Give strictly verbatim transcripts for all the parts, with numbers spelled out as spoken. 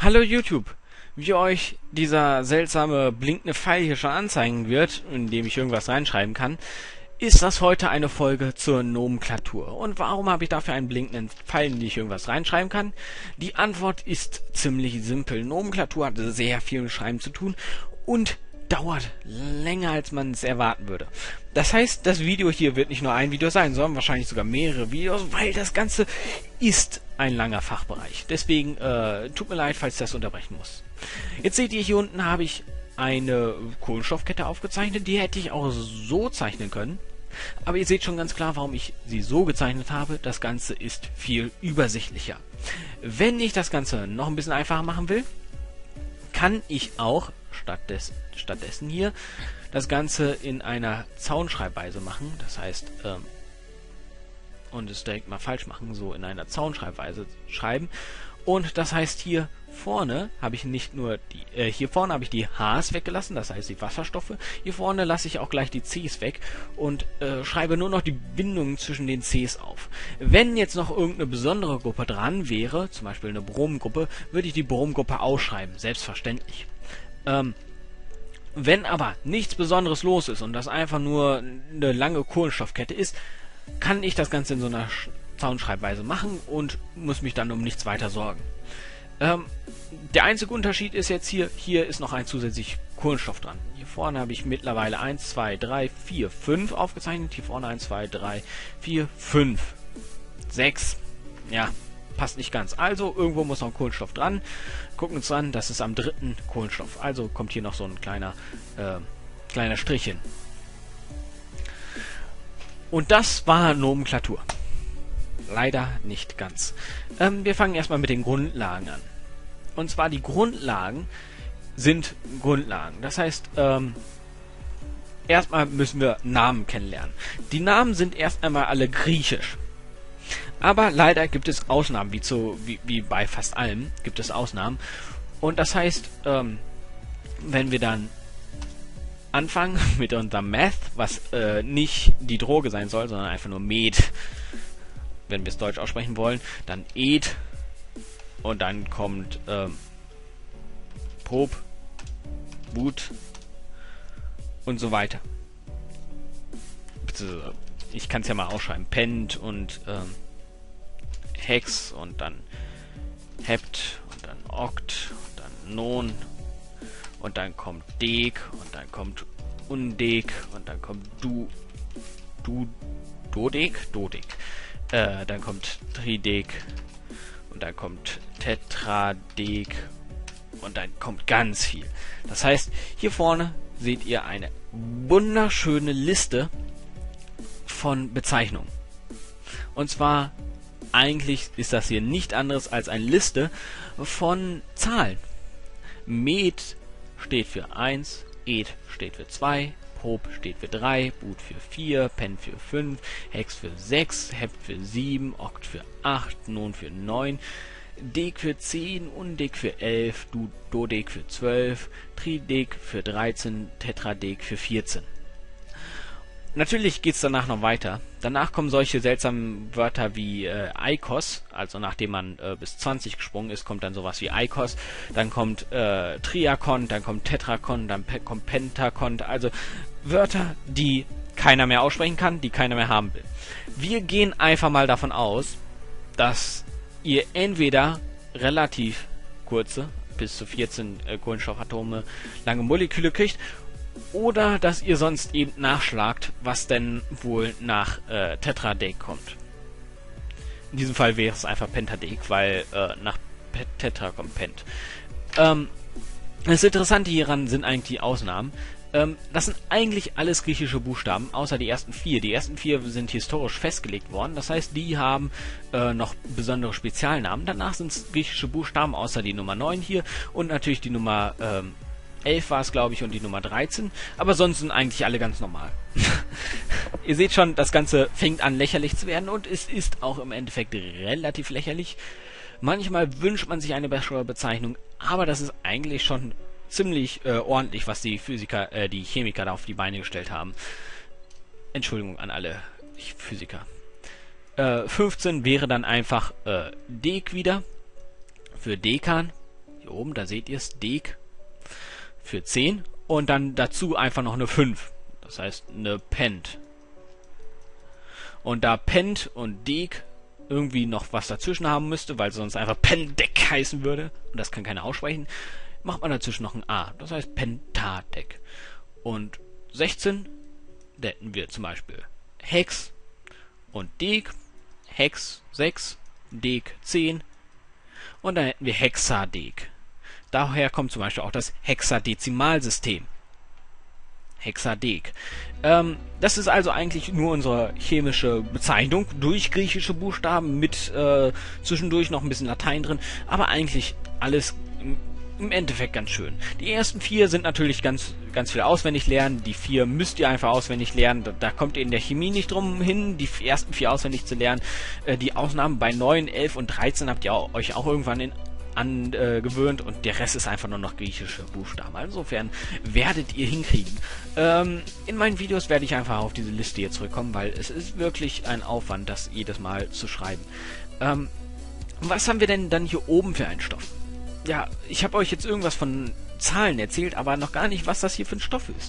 Hallo YouTube! Wie euch dieser seltsame blinkende Pfeil hier schon anzeigen wird, in dem ich irgendwas reinschreiben kann, ist das heute eine Folge zur Nomenklatur. Und warum habe ich dafür einen blinkenden Pfeil, in den ich irgendwas reinschreiben kann? Die Antwort ist ziemlich simpel. Nomenklatur hat sehr viel mit Schreiben zu tun und dauert länger, als man es erwarten würde. Das heißt, das Video hier wird nicht nur ein Video sein, sondern wahrscheinlich sogar mehrere Videos, weil das Ganze ist ein langer Fachbereich. Deswegen äh, tut mir leid, falls ich das unterbrechen muss. Jetzt seht ihr, hier unten habe ich eine Kohlenstoffkette aufgezeichnet. Die hätte ich auch so zeichnen können. Aber ihr seht schon ganz klar, warum ich sie so gezeichnet habe. Das Ganze ist viel übersichtlicher. Wenn ich das Ganze noch ein bisschen einfacher machen will, kann ich auch stattdessen, stattdessen hier das Ganze in einer Zaunschreibweise machen. Das heißt, ähm, und es direkt mal falsch machen, so in einer Zaunschreibweise schreiben. Und das heißt, hier vorne habe ich nicht nur die, äh, hier vorne habe ich die H's weggelassen, das heißt die Wasserstoffe. Hier vorne lasse ich auch gleich die C's weg und äh, schreibe nur noch die Bindungen zwischen den C's auf. Wenn jetzt noch irgendeine besondere Gruppe dran wäre, zum Beispiel eine Bromgruppe, würde ich die Bromgruppe ausschreiben, selbstverständlich. Ähm, wenn aber nichts Besonderes los ist und das einfach nur eine lange Kohlenstoffkette ist, kann ich das Ganze in so einer Zaunschreibweise machen und muss mich dann um nichts weiter sorgen. Ähm, der einzige Unterschied ist jetzt hier, hier ist noch ein zusätzlich Kohlenstoff dran. Hier vorne habe ich mittlerweile eins, zwei, drei, vier, fünf aufgezeichnet. Hier vorne eins, zwei, drei, vier, fünf, sechs. Ja, passt nicht ganz. Also irgendwo muss noch ein Kohlenstoff dran. Gucken uns an, das ist am dritten Kohlenstoff. Also kommt hier noch so ein kleiner, äh, kleiner Strich hin. Und das war Nomenklatur. Leider nicht ganz. Ähm, wir fangen erstmal mit den Grundlagen an. Und zwar die Grundlagen sind Grundlagen. Das heißt, ähm, erstmal müssen wir Namen kennenlernen. Die Namen sind erst einmal alle griechisch. Aber leider gibt es Ausnahmen, wie, zu, wie, wie bei fast allem gibt es Ausnahmen. Und das heißt, ähm, wenn wir dann anfangen mit unserem Meth, was äh, nicht die Droge sein soll, sondern einfach nur Med, wenn wir es deutsch aussprechen wollen, dann Ed und dann kommt ähm, Prob, But und so weiter. Ich kann es ja mal ausschreiben. Pent und ähm, Hex und dann Hept und dann Oct und dann Non und dann kommt Dek und dann kommt Undek und dann kommt Du, Du, Dodek, Dodek. Äh, dann kommt Tridek und dann kommt Tetradek und dann kommt ganz viel. Das heißt, hier vorne seht ihr eine wunderschöne Liste von Bezeichnungen. Und zwar, eigentlich ist das hier nicht anderes als eine Liste von Zahlen. Med steht für eins, Ed steht für zwei, Prob steht für drei, But für vier, Pen für fünf, Hex für sechs, Hept für sieben, Oct für acht, Non für neun, Dek für zehn, Undek für elf, du Dodek für zwölf, Tridek für dreizehn, Tetradek für vierzehn. Natürlich geht es danach noch weiter. Danach kommen solche seltsamen Wörter wie äh, Eikos, also nachdem man äh, bis zwanzig gesprungen ist, kommt dann sowas wie Eikos, dann kommt äh, Triakont, dann kommt Tetrakont, dann Pe kommt Pentakont, also Wörter, die keiner mehr aussprechen kann, die keiner mehr haben will. Wir gehen einfach mal davon aus, dass ihr entweder relativ kurze, bis zu vierzehn äh, Kohlenstoffatome lange Moleküle kriegt, oder dass ihr sonst eben nachschlagt, was denn wohl nach äh, Tetradek kommt. In diesem Fall wäre es einfach Pentadek, weil äh, nach Pet Tetra kommt Pent. Ähm, das Interessante hieran sind eigentlich die Ausnahmen. Ähm, das sind eigentlich alles griechische Buchstaben, außer die ersten vier. Die ersten vier sind historisch festgelegt worden. Das heißt, die haben äh, noch besondere Spezialnamen. Danach sind es griechische Buchstaben, außer die Nummer neun hier und natürlich die Nummer ähm, elf war es, glaube ich, und die Nummer dreizehn. Aber sonst sind eigentlich alle ganz normal. Ihr seht schon, das Ganze fängt an lächerlich zu werden und es ist auch im Endeffekt relativ lächerlich. Manchmal wünscht man sich eine bessere Bezeichnung, aber das ist eigentlich schon ziemlich äh, ordentlich, was die Physiker, äh, die Chemiker da auf die Beine gestellt haben. Entschuldigung an alle Physiker. Äh, fünfzehn wäre dann einfach äh, Dek wieder für Dekan. Hier oben, da seht ihr es, Deg für zehn. Und dann dazu einfach noch eine fünf. Das heißt eine Pent. Und da Pent und Deg irgendwie noch was dazwischen haben müsste, weil sonst einfach Pentadec heißen würde, und das kann keiner aussprechen, macht man dazwischen noch ein A. Das heißt Pentadec. Und sechzehn, da hätten wir zum Beispiel Hex und Deg, Hex sechs, Deg zehn, und dann hätten wir Hexadec. Daher kommt zum Beispiel auch das Hexadezimalsystem. Hexadec. Ähm, das ist also eigentlich nur unsere chemische Bezeichnung durch griechische Buchstaben mit äh, zwischendurch noch ein bisschen Latein drin, aber eigentlich alles im, im Endeffekt ganz schön. Die ersten vier sind natürlich ganz ganz viel auswendig lernen. Die vier müsst ihr einfach auswendig lernen. Da, da kommt ihr in der Chemie nicht drum hin, die ersten vier auswendig zu lernen. Äh, die Ausnahmen bei neun, elf und dreizehn habt ihr auch, euch auch irgendwann in angewöhnt, äh, und der Rest ist einfach nur noch griechische Buchstaben. Insofern werdet ihr hinkriegen. Ähm, in meinen Videos werde ich einfach auf diese Liste hier zurückkommen, weil es ist wirklich ein Aufwand, das jedes Mal zu schreiben. Ähm, was haben wir denn dann hier oben für einen Stoff? Ja, ich habe euch jetzt irgendwas von Zahlen erzählt, aber noch gar nicht, was das hier für ein Stoff ist.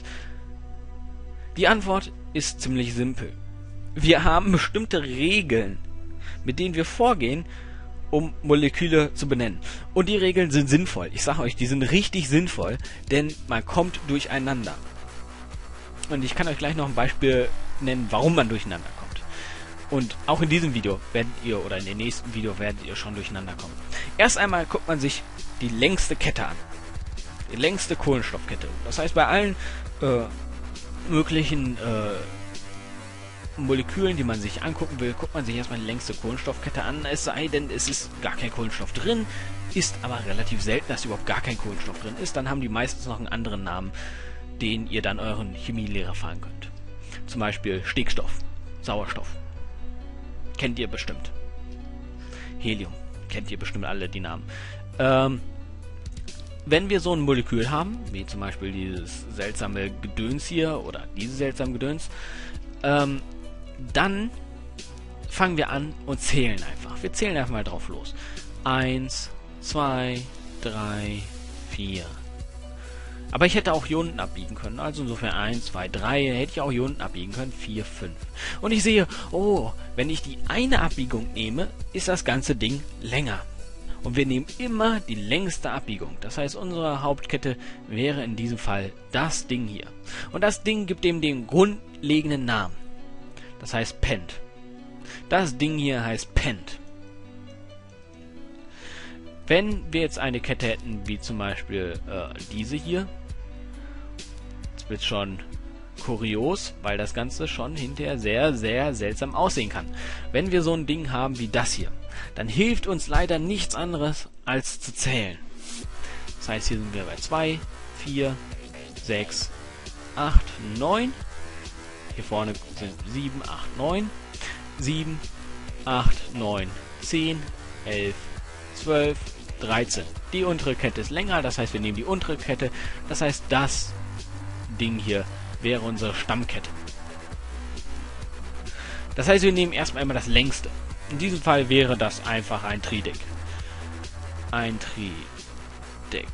Die Antwort ist ziemlich simpel. Wir haben bestimmte Regeln, mit denen wir vorgehen, um Moleküle zu benennen. Und die Regeln sind sinnvoll. Ich sage euch, die sind richtig sinnvoll, denn man kommt durcheinander. Und ich kann euch gleich noch ein Beispiel nennen, warum man durcheinander kommt. Und auch in diesem Video werdet ihr, oder in dem nächsten Video werdet ihr schon durcheinander kommen. Erst einmal guckt man sich die längste Kette an. Die längste Kohlenstoffkette. Das heißt, bei allen äh, möglichen äh, Molekülen, die man sich angucken will, guckt man sich erstmal die längste Kohlenstoffkette an, es sei denn, es ist gar kein Kohlenstoff drin, ist aber relativ selten, dass überhaupt gar kein Kohlenstoff drin ist, dann haben die meistens noch einen anderen Namen, den ihr dann euren Chemielehrer fragen könnt. Zum Beispiel Stickstoff, Sauerstoff. Kennt ihr bestimmt. Helium. Kennt ihr bestimmt alle die Namen. Ähm, wenn wir so ein Molekül haben, wie zum Beispiel dieses seltsame Gedöns hier, oder dieses seltsame Gedöns, ähm, dann fangen wir an und zählen einfach. Wir zählen einfach mal drauf los. Eins, zwei, drei, vier. Aber ich hätte auch hier unten abbiegen können. Also insofern eins, zwei, drei. Hätte ich auch hier unten abbiegen können. vier, fünf. Und ich sehe, oh, wenn ich die eine Abbiegung nehme, ist das ganze Ding länger. Und wir nehmen immer die längste Abbiegung. Das heißt, unsere Hauptkette wäre in diesem Fall das Ding hier. Und das Ding gibt dem den grundlegenden Namen. Das heißt Pent. Das Ding hier heißt Pent. Wenn wir jetzt eine Kette hätten, wie zum Beispiel äh, diese hier, jetzt wird es schon kurios, weil das Ganze schon hinterher sehr, sehr seltsam aussehen kann. Wenn wir so ein Ding haben wie das hier, dann hilft uns leider nichts anderes, als zu zählen. Das heißt, hier sind wir bei zwei, vier, sechs, acht, neun. Hier vorne sind sieben, acht, neun. sieben, acht, neun, zehn, elf, zwölf, dreizehn. Die untere Kette ist länger, das heißt, wir nehmen die untere Kette. Das heißt, das Ding hier wäre unsere Stammkette. Das heißt, wir nehmen erstmal immer das längste. In diesem Fall wäre das einfach ein Tridec. Ein Tridec.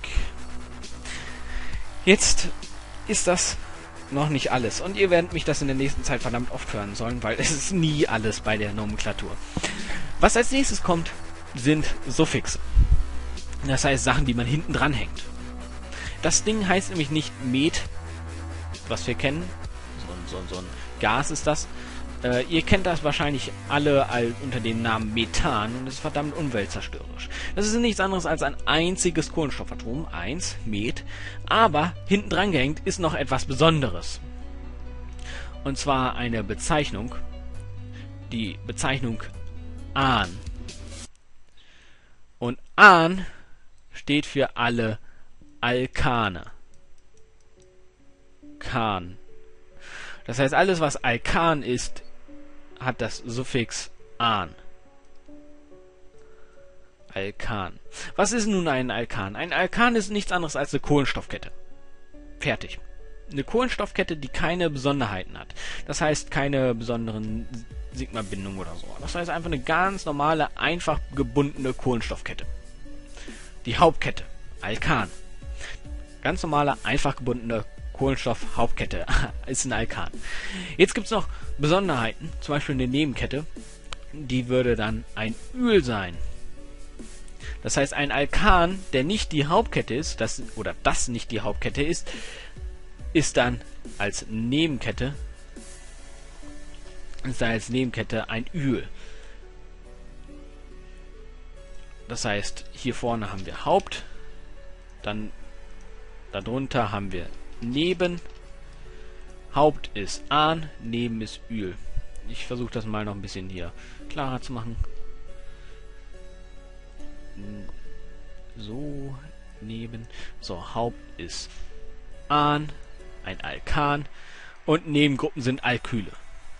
Jetzt ist das noch nicht alles. Und ihr werdet mich das in der nächsten Zeit verdammt oft hören sollen, weil es ist nie alles bei der Nomenklatur. Was als nächstes kommt, sind Suffixe. Das heißt Sachen, die man hinten dran hängt. Das Ding heißt nämlich nicht Met, was wir kennen. So, so, so ein Gas ist das. Äh, ihr kennt das wahrscheinlich alle all, unter dem Namen Methan und ist verdammt umweltzerstörerisch. Das ist nichts anderes als ein einziges Kohlenstoffatom, eins, Met, aber hinten dran gehängt ist noch etwas Besonderes. Und zwar eine Bezeichnung, die Bezeichnung An. Und An steht für alle Alkane. Kan. Das heißt, alles was Alkan ist, hat das Suffix An. Alkan. Was ist nun ein Alkan? Ein Alkan ist nichts anderes als eine Kohlenstoffkette. Fertig. Eine Kohlenstoffkette, die keine Besonderheiten hat. Das heißt, keine besonderen Sigma-Bindungen oder so. Das heißt einfach eine ganz normale, einfach gebundene Kohlenstoffkette. Die Hauptkette Alkan. Ganz normale, einfach gebundene Kohlenstoff-Hauptkette ist ein Alkan. Jetzt gibt es noch Besonderheiten, zum Beispiel eine Nebenkette, die würde dann ein Öl sein. Das heißt, ein Alkan, der nicht die Hauptkette ist, das, oder das nicht die Hauptkette ist, ist dann als Nebenkette, ist dann als Nebenkette ein Öl. Das heißt, hier vorne haben wir Haupt, dann darunter haben wir Neben. Haupt ist An, Neben ist Öl. Ich versuche das mal noch ein bisschen hier klarer zu machen. So, Neben. So, Haupt ist An, ein Alkan und Nebengruppen sind Alkyle.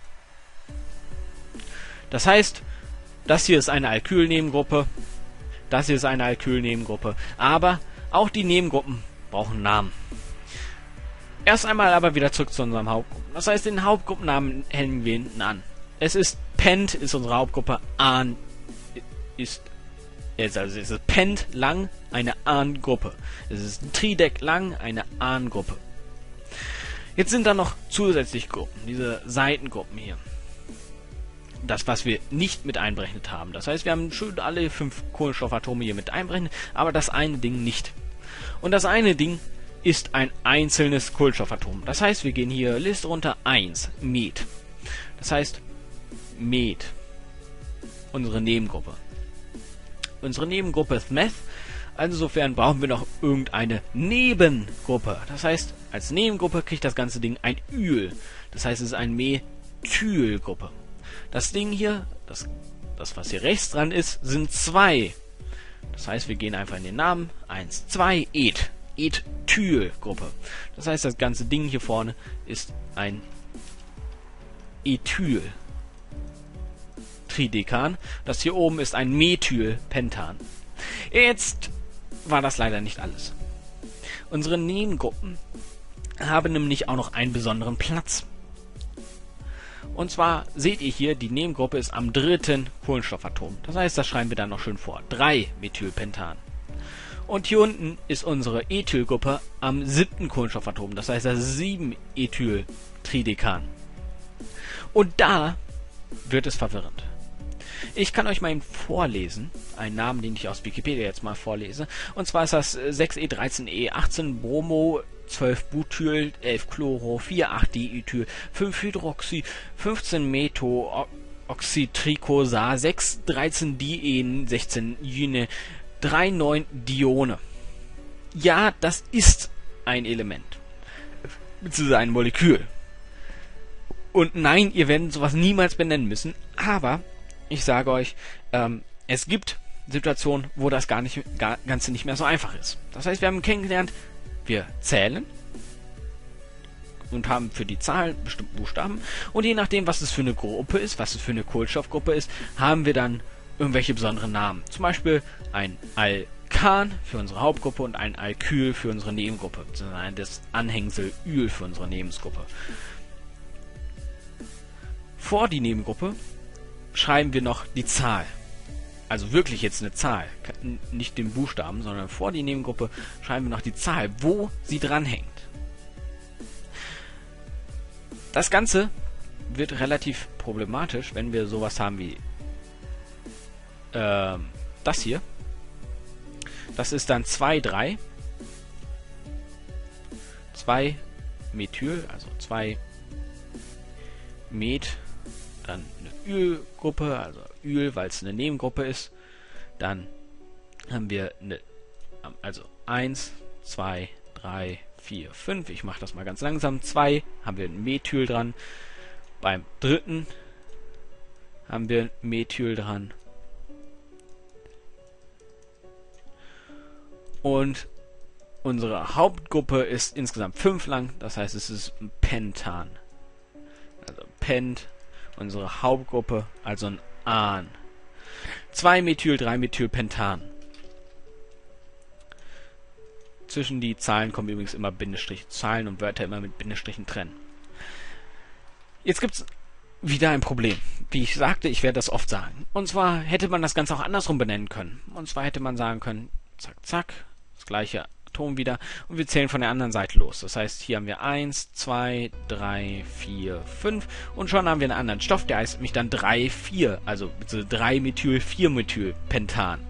Das heißt, das hier ist eine Alkyl-Nebengruppe, das hier ist eine Alkyl-Nebengruppe, aber auch die Nebengruppen brauchen Namen. Erst einmal aber wieder zurück zu unserem Hauptgruppen. Das heißt, den Hauptgruppennamen hängen wir hinten an. Es ist Pent, ist unsere Hauptgruppe, An ist, also es ist Pent lang, eine An-Gruppe. Es ist Tridec lang, eine An-Gruppe. Jetzt sind da noch zusätzliche Gruppen, diese Seitengruppen hier. Das, was wir nicht mit einberechnet haben. Das heißt, wir haben schön alle fünf Kohlenstoffatome hier mit einberechnet, aber das eine Ding nicht. Und das eine Ding ist ein einzelnes Kohlenstoffatom. Das heißt, wir gehen hier Liste runter, eins, Met. Das heißt, Met, unsere Nebengruppe. Unsere Nebengruppe ist Meth, also insofern brauchen wir noch irgendeine Nebengruppe. Das heißt, als Nebengruppe kriegt das ganze Ding ein Öl. Das heißt, es ist eine Methylgruppe. Das Ding hier, das, das was hier rechts dran ist, sind zwei. Das heißt, wir gehen einfach in den Namen, eins, zwei, Eth. Ethylgruppe. Das heißt, das ganze Ding hier vorne ist ein Ethyl Tridekan. Das hier oben ist ein Methylpentan. Jetzt war das leider nicht alles. Unsere Nebengruppen haben nämlich auch noch einen besonderen Platz. Und zwar seht ihr hier, die Nebengruppe ist am dritten Kohlenstoffatom. Das heißt, das schreiben wir dann noch schön vor. drei Methylpentan. Und hier unten ist unsere Ethylgruppe am siebten Kohlenstoffatom. Das heißt, das ist sieben Ethyltridekan. Und da wird es verwirrend. Ich kann euch mal eben vorlesen, einen Namen, den ich aus Wikipedia jetzt mal vorlese. Und zwar ist das sechs E dreizehn E achtzehn Bromo, zwölf Butyl, elf Chloro, vier acht Diethyl, fünf Hydroxy, fünfzehn Methoxytricosa, sechs dreizehn Dien, sechzehn Yne, drei neun Dione. Ja, das ist ein Element. Beziehungsweise ein Molekül. Und nein, ihr werdet sowas niemals benennen müssen. Aber ich sage euch, ähm, es gibt Situationen, wo das gar nicht, gar, Ganze nicht mehr so einfach ist. Das heißt, wir haben kennengelernt, wir zählen und haben für die Zahlen bestimmte Buchstaben. Und je nachdem, was es für eine Gruppe ist, was es für eine Kohlenstoffgruppe ist, haben wir dann irgendwelche besonderen Namen. Zum Beispiel ein Alkan für unsere Hauptgruppe und ein Alkyl für unsere Nebengruppe. Das Anhängsel Öl für unsere Nebengruppe. Vor die Nebengruppe schreiben wir noch die Zahl. Also wirklich jetzt eine Zahl. Nicht den Buchstaben, sondern vor die Nebengruppe schreiben wir noch die Zahl, wo sie dranhängt. Das Ganze wird relativ problematisch, wenn wir sowas haben wie äh, das hier. Das ist dann zwei drei. zwei Methyl, also zwei Met, dann eine Ölgruppe, also Öl, weil es eine Nebengruppe ist. Dann haben wir eine, also eins, zwei, drei, vier, fünf. Ich mache das mal ganz langsam. zwei haben wir ein Methyl dran. Beim dritten haben wir ein Methyl dran. Und unsere Hauptgruppe ist insgesamt fünf lang. Das heißt, es ist ein Pentan. Also Pent, unsere Hauptgruppe, also ein An. zwei Methyl, drei Methylpentan. Zwischen die Zahlen kommen übrigens immer Bindestriche. Zahlen und Wörter immer mit Bindestrichen trennen. Jetzt gibt es wieder ein Problem. Wie ich sagte, ich werde das oft sagen. Und zwar hätte man das Ganze auch andersrum benennen können. Und zwar hätte man sagen können, zack, zack, das gleiche Atom wieder und wir zählen von der anderen Seite los. Das heißt, hier haben wir eins, zwei, drei, vier, fünf und schon haben wir einen anderen Stoff, der heißt nämlich dann drei vier, also drei Methyl vier Methyl Pentan.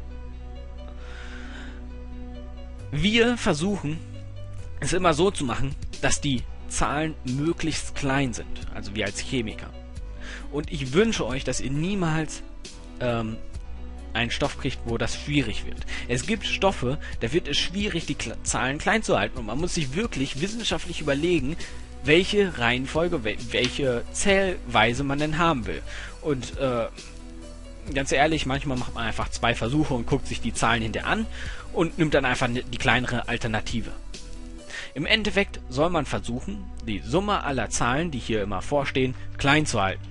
Wir versuchen es immer so zu machen, dass die Zahlen möglichst klein sind, also wir als Chemiker. Und ich wünsche euch, dass ihr niemals ähm, einen Stoff kriegt, wo das schwierig wird. Es gibt Stoffe, da wird es schwierig, die Kle Zahlen klein zu halten und man muss sich wirklich wissenschaftlich überlegen, welche Reihenfolge, wel welche Zählweise man denn haben will. Und äh, ganz ehrlich, manchmal macht man einfach zwei Versuche und guckt sich die Zahlen hinterher an und nimmt dann einfach die kleinere Alternative. Im Endeffekt soll man versuchen, die Summe aller Zahlen, die hier immer vorstehen, klein zu halten.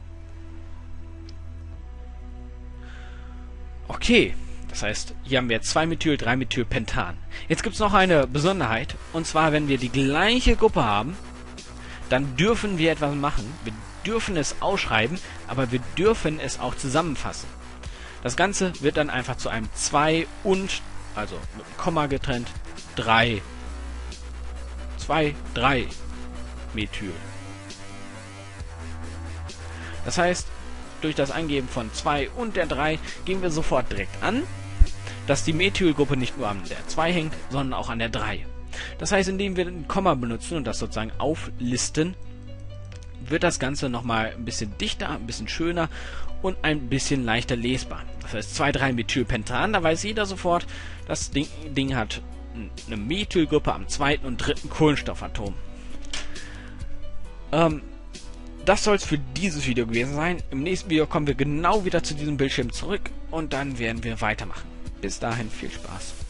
Okay, das heißt, hier haben wir zwei Methyl, drei Methyl Pentan. Jetzt gibt es noch eine Besonderheit, und zwar, wenn wir die gleiche Gruppe haben, dann dürfen wir etwas machen. Wir dürfen es ausschreiben, aber wir dürfen es auch zusammenfassen. Das Ganze wird dann einfach zu einem zwei und, also mit einem Komma getrennt, drei, zwei, drei Methyl. Das heißt, durch das Eingeben von zwei und der drei geben wir sofort direkt an, dass die Methylgruppe nicht nur an der zwei hängt, sondern auch an der drei. Das heißt, indem wir ein Komma benutzen und das sozusagen auflisten, wird das Ganze nochmal ein bisschen dichter, ein bisschen schöner und ein bisschen leichter lesbar. Das heißt, zwei, drei Methylpentan, da weiß jeder sofort, das Ding, Ding hat eine Methylgruppe am zweiten und dritten Kohlenstoffatom. Ähm, Das soll es für dieses Video gewesen sein. Im nächsten Video kommen wir genau wieder zu diesem Bildschirm zurück und dann werden wir weitermachen. Bis dahin viel Spaß.